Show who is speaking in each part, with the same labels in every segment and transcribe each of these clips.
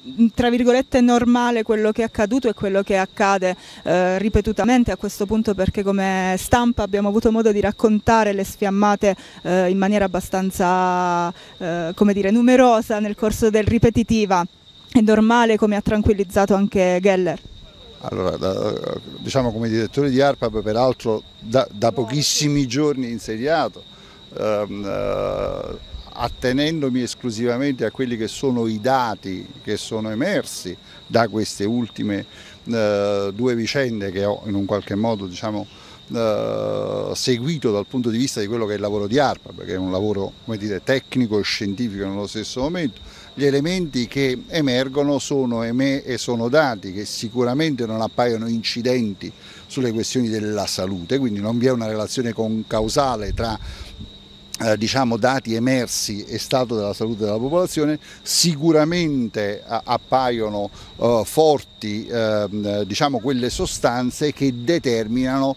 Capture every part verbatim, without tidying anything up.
Speaker 1: tra virgolette normale quello che è accaduto e quello che accade eh, ripetutamente a questo punto, perché come stampa abbiamo avuto modo di raccontare le sfiammate eh, in maniera abbastanza eh, come dire, numerosa nel corso del ripetitiva. È normale, come ha tranquillizzato anche Geller?
Speaker 2: Allora, da, diciamo come direttore di ARPAB, peraltro da, da pochissimi giorni insediato, ehm, eh, attenendomi esclusivamente a quelli che sono i dati che sono emersi da queste ultime eh, due vicende che ho in un qualche modo, diciamo, eh, seguito dal punto di vista di quello che è il lavoro di ARPAB, che è un lavoro, come dire, tecnico e scientifico nello stesso momento. Gli elementi che emergono sono, e sono dati che sicuramente non appaiono incidenti sulle questioni della salute, quindi non vi è una relazione concausale tra Eh, diciamo, dati emersi e stato della salute della popolazione. Sicuramente eh, appaiono eh, forti eh, diciamo, quelle sostanze che determinano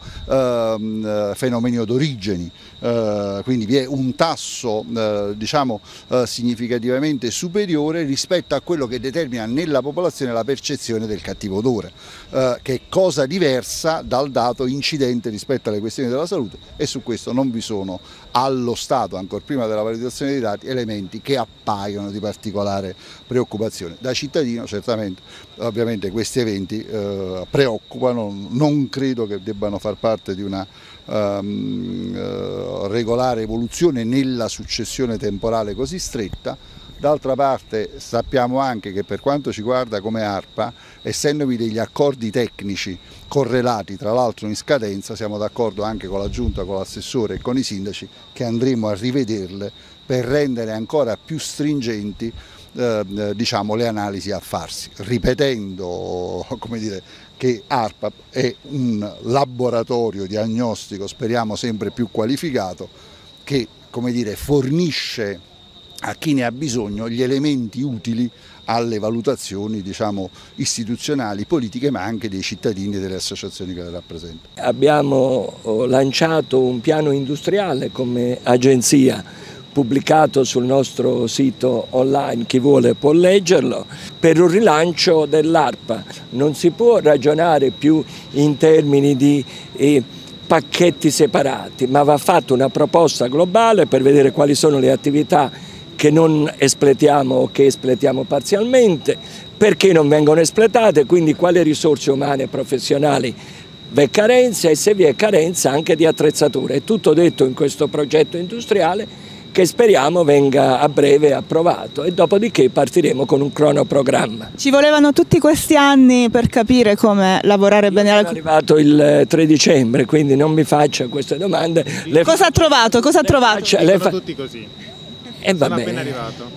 Speaker 2: eh, fenomeni odorigeni, eh, quindi vi è un tasso eh, diciamo, eh, significativamente superiore rispetto a quello che determina nella popolazione la percezione del cattivo odore, eh, che è cosa diversa dal dato incidente rispetto alle questioni della salute, e su questo non vi sono allo Stato, ancora prima della validazione dei dati, elementi che appaiono di particolare preoccupazione. Da cittadino certamente, ovviamente questi eventi eh, preoccupano, non credo che debbano far parte di una um, uh, regolare evoluzione nella successione temporale così stretta. D'altra parte sappiamo anche che per quanto ci riguarda come ARPA, essendovi degli accordi tecnici correlati tra l'altro in scadenza, siamo d'accordo anche con la Giunta, con l'assessore e con i sindaci che andremo a rivederle per rendere ancora più stringenti eh, diciamo, le analisi a farsi, ripetendo, come dire, che ARPAB è un laboratorio diagnostico, speriamo sempre più qualificato, che, come dire, fornisce a chi ne ha bisogno gli elementi utili alle valutazioni, diciamo, istituzionali, politiche, ma anche dei cittadini e delle associazioni che le rappresentano.
Speaker 3: Abbiamo lanciato un piano industriale come agenzia, pubblicato sul nostro sito online, chi vuole può leggerlo, per un rilancio dell'ARPA. Non si può ragionare più in termini di eh, pacchetti separati, ma va fatta una proposta globale per vedere quali sono le attività che non espletiamo o che espletiamo parzialmente, perché non vengono espletate, quindi quali risorse umane e professionali vi è carenza, e se vi è carenza anche di attrezzature. È tutto detto in questo progetto industriale che speriamo venga a breve approvato, e dopodiché partiremo con un cronoprogramma.
Speaker 1: Ci volevano tutti questi anni per capire come lavorare
Speaker 3: Io
Speaker 1: bene alla...
Speaker 3: Sono arrivato il tre dicembre, quindi non mi faccia queste domande. Le
Speaker 1: Cosa ha trovato? Cosa ha trovato?
Speaker 3: Faccia, le fa...
Speaker 4: tutti così.
Speaker 3: E va
Speaker 4: Sono
Speaker 3: bene.
Speaker 4: appena arrivato.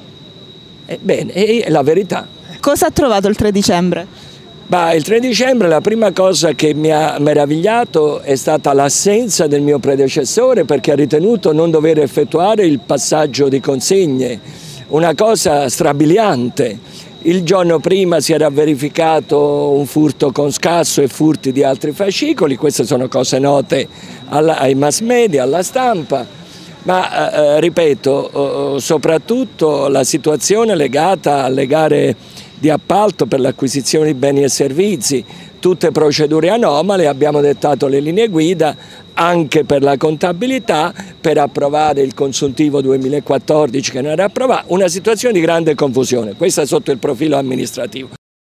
Speaker 3: Ebbene, è la verità.
Speaker 1: Cosa ha trovato il tre dicembre?
Speaker 3: Bah, il tre dicembre la prima cosa che mi ha meravigliato è stata l'assenza del mio predecessore, perché ha ritenuto non dover effettuare il passaggio di consegne, una cosa strabiliante. Il giorno prima si era verificato un furto con scasso e furti di altri fascicoli, queste sono cose note alla, ai mass media, alla stampa. Ma eh, ripeto, eh, soprattutto la situazione legata alle gare di appalto per l'acquisizione di beni e servizi, tutte procedure anomale. Abbiamo dettato le linee guida anche per la contabilità, per approvare il consuntivo duemilaquattordici che non era approvato, una situazione di grande confusione, questa sotto il profilo amministrativo.